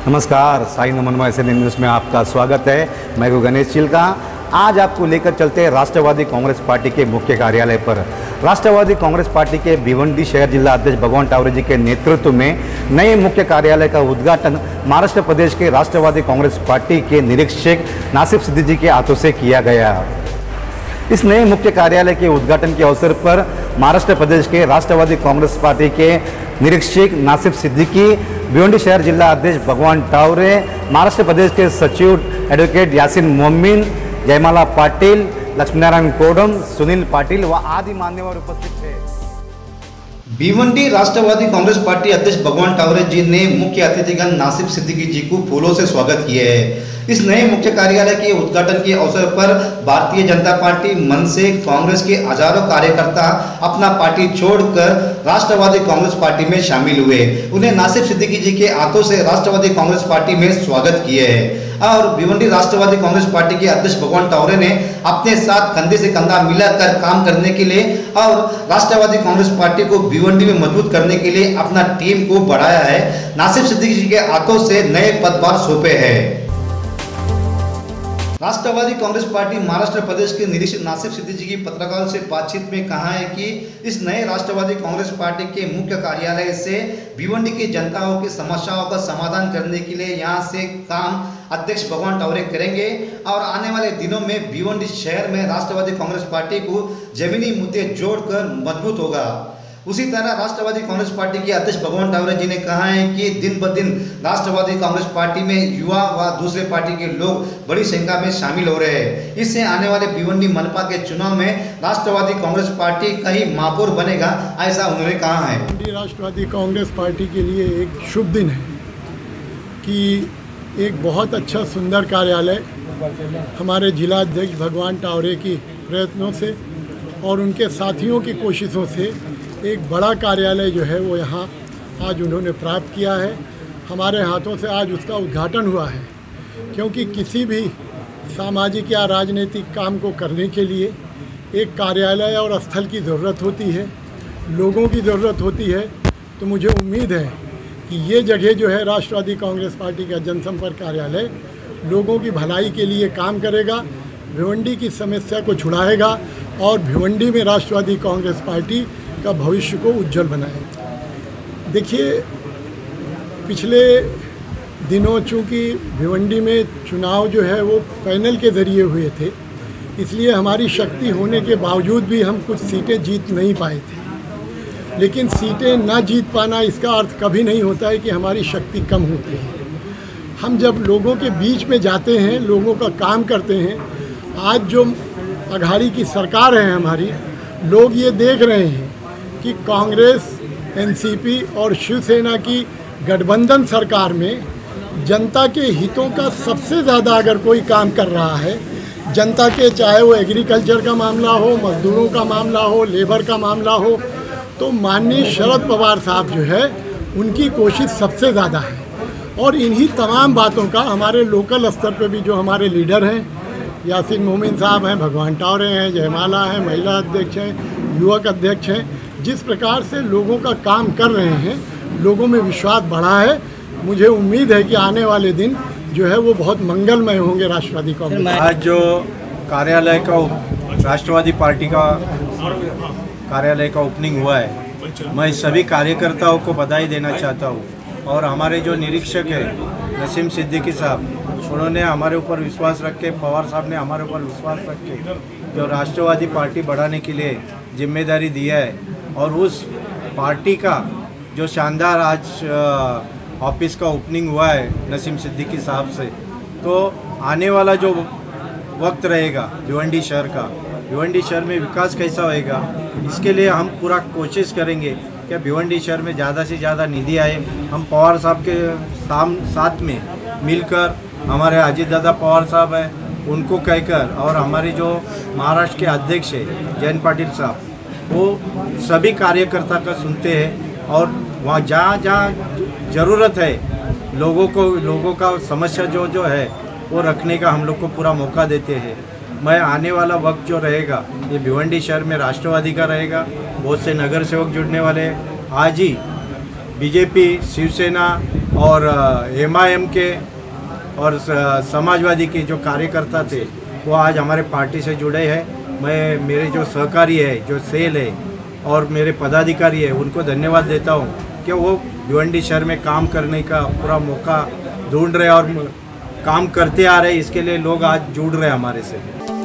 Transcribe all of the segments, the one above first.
नमस्कार, Sai नमनवा SN news में आपका स्वागत है। मैं हूं गणेश चिल्का। आज आपको लेकर चलते हैं राष्ट्रवादी कांग्रेस पार्टी के मुख्य कार्यालय पर। राष्ट्रवादी कांग्रेस पार्टी के भिवंडी शहर जिला अध्यक्ष भगवान टावरे जी के नेतृत्व में नए मुख्य कार्यालय का उद्घाटन महाराष्ट्र प्रदेश के राष्ट्रवादी कांग्रेस पार्टी के निरीक्षक नासिफ सिद्दीकी के हाथों से किया गया। इस नए मुख्य कार्यालय के उद्घाटन के अवसर पर महाराष्ट्र प्रदेश के राष्ट्रवादी कांग्रेस पार्टी के निरीक्षक नासिफ सिद्दीकी, भिवंडी शहर जिला अध्यक्ष भगवान टावरे, महाराष्ट्र प्रदेश के सचिव एडवोकेट यासीन मोमिन, जयमाला पाटिल, लक्ष्मीनारायण कोडम, सुनील पाटिल व आदि मान्यवर उपस्थित थे। भिवंडी राष्ट्रवादी कांग्रेस पार्टी अध्यक्ष भगवान टावरे जी ने मुख्य अतिथिगण नासिफ सिद्दीकी जी को फूलों से स्वागत किया है। इस नए मुख्य कार्यालय के उद्घाटन के अवसर पर भारतीय जनता पार्टी, मनसे, कांग्रेस के हजारों कार्यकर्ता अपना पार्टी छोड़कर राष्ट्रवादी कांग्रेस पार्टी में शामिल हुए। उन्हें नासिफ सिद्दीकी जी के हाथों से राष्ट्रवादी कांग्रेस पार्टी में स्वागत किया है और भिवंडी राष्ट्रवादी कांग्रेस पार्टी के अध्यक्ष भगवान टावरे ने अपने साथ कंधे से कंधा मिलाकर काम करने के लिए और राष्ट्रवादी कांग्रेस पार्टी को भिवंडी में मजबूत करने के लिए अपना टीम को बढ़ाया है। नासिफ सिद्दीकी जी के हाथों से नए पदभार सौंपे हैं। राष्ट्रवादी कांग्रेस पार्टी महाराष्ट्र प्रदेश के निरीक्षक नासिफ सिद्दीकी जी की पत्रकारों से बातचीत में कहा है कि इस नए राष्ट्रवादी कांग्रेस पार्टी के मुख्य कार्यालय से भिवंडी की जनताओं की समस्याओं का समाधान करने के लिए यहां से काम अध्यक्ष भगवान टावरे करेंगे और आने वाले दिनों में भिवंडी शहर में राष्ट्रवादी कांग्रेस पार्टी को जमीनी मुद्दे जोड़कर मजबूत होगा। उसी तरह राष्ट्रवादी कांग्रेस पार्टी के अध्यक्ष भगवान टावरे जी ने कहा है कि दिन ब दिन राष्ट्रवादी कांग्रेस पार्टी में युवा व दूसरे पार्टी के लोग बड़ी संख्या में शामिल हो रहे हैं। इससे आने वाले भिवंडी मनपा के चुनाव में राष्ट्रवादी कांग्रेस पार्टी का ही महापौर बनेगा, ऐसा उन्होंने कहा है। राष्ट्रवादी कांग्रेस पार्टी के लिए एक शुभ दिन है कि एक बहुत अच्छा सुंदर कार्यालय हमारे जिला अध्यक्ष भगवान टावरे की प्रयत्नों से और उनके साथियों की कोशिशों से एक बड़ा कार्यालय जो है वो यहाँ आज उन्होंने प्राप्त किया है। हमारे हाथों से आज उसका उद्घाटन हुआ है, क्योंकि किसी भी सामाजिक या राजनीतिक काम को करने के लिए एक कार्यालय और स्थल की ज़रूरत होती है, लोगों की ज़रूरत होती है। तो मुझे उम्मीद है कि ये जगह जो है राष्ट्रवादी कांग्रेस पार्टी का जनसंपर्क कार्यालय लोगों की भलाई के लिए काम करेगा, भिवंडी की समस्या को छुड़ाएगा और भिवंडी में राष्ट्रवादी कांग्रेस पार्टी का भविष्य को उज्जवल बनाएगा। देखिए, पिछले दिनों चूँकि भिवंडी में चुनाव जो है वो पैनल के ज़रिए हुए थे, इसलिए हमारी शक्ति होने के बावजूद भी हम कुछ सीटें जीत नहीं पाए थे। लेकिन सीटें ना जीत पाना इसका अर्थ कभी नहीं होता है कि हमारी शक्ति कम होती है। हम जब लोगों के बीच में जाते हैं, लोगों का काम करते हैं, आज जो अघाड़ी की सरकार है हमारी, लोग ये देख रहे हैं कि कांग्रेस, एनसीपी और शिवसेना की गठबंधन सरकार में जनता के हितों का सबसे ज़्यादा अगर कोई काम कर रहा है, जनता के, चाहे वो एग्रीकल्चर का मामला हो, मजदूरों का मामला हो, लेबर का मामला हो, तो माननीय शरद पवार साहब जो है उनकी कोशिश सबसे ज़्यादा है। और इन्हीं तमाम बातों का हमारे लोकल स्तर पे भी जो हमारे लीडर हैं, यासीन मोमिन साहब हैं, भगवान टावरे हैं, जयमाला हैं, महिला अध्यक्ष हैं, युवक अध्यक्ष हैं, जिस प्रकार से लोगों का काम कर रहे हैं, लोगों में विश्वास बढ़ा है। मुझे उम्मीद है कि आने वाले दिन जो है वो बहुत मंगलमय होंगे राष्ट्रवादी कांग्रेस। आज जो कार्यालय का राष्ट्रवादी पार्टी का कार्यालय का ओपनिंग हुआ है, मैं सभी कार्यकर्ताओं को बधाई देना चाहता हूँ। और हमारे जो निरीक्षक है नासिफ सिद्दीकी साहब, उन्होंने हमारे ऊपर विश्वास रख के, पवार साहब ने हमारे ऊपर विश्वास रख के जो राष्ट्रवादी पार्टी बढ़ाने के लिए जिम्मेदारी दिया है और उस पार्टी का जो शानदार आज ऑफिस का ओपनिंग हुआ है नासिफ सिद्दीकी साहब से, तो आने वाला जो वक्त रहेगा भिवंडी शहर का, भिवंडी शहर में विकास कैसा होएगा, इसके लिए हम पूरा कोशिश करेंगे कि भिवंडी शहर में ज़्यादा से ज़्यादा निधि आए। हम पवार साहब के साथ में मिलकर, हमारे अजीत दादा पवार साहब हैं उनको कहकर, और हमारे जो महाराष्ट्र के अध्यक्ष है जयंत पाटिल साहब, वो सभी कार्यकर्ता का सुनते हैं और वहाँ जहाँ जहाँ ज़रूरत है लोगों का समस्या जो है वो रखने का हम लोग को पूरा मौका देते हैं। मैं आने वाला वक्त जो रहेगा ये भिवंडी शहर में राष्ट्रवादी का रहेगा। बहुत से नगर सेवक जुड़ने वाले हैं। आज ही बीजेपी, शिवसेना और MIM के और समाजवादी के जो कार्यकर्ता थे वो आज हमारे पार्टी से जुड़े हैं। मैं मेरे जो सहकारी है, जो सेल है और मेरे पदाधिकारी है, उनको धन्यवाद देता हूँ कि वो भिवंडी शहर में काम करने का पूरा मौका ढूंढ रहे और काम करते आ रहे। इसके लिए लोग आज जुड़ रहे हमारे से।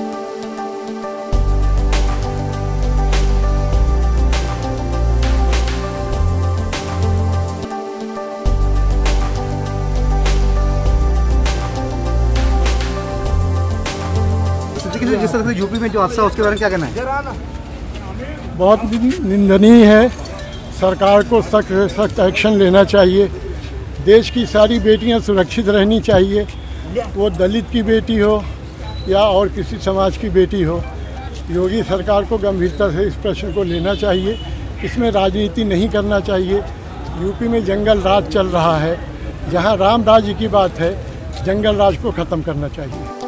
जिस तरह से यूपी में जो हादसा उसके बारे में क्या कहना है? बहुत निंदनीय है। सरकार को सख्त से सख्त एक्शन लेना चाहिए। देश की सारी बेटियां सुरक्षित रहनी चाहिए, वो दलित की बेटी हो या और किसी समाज की बेटी हो। योगी सरकार को गंभीरता से इस प्रश्न को लेना चाहिए। इसमें राजनीति नहीं करना चाहिए। यूपी में जंगल राज चल रहा है। जहां राम राज्य की बात है, जंगल राज को ख़त्म करना चाहिए।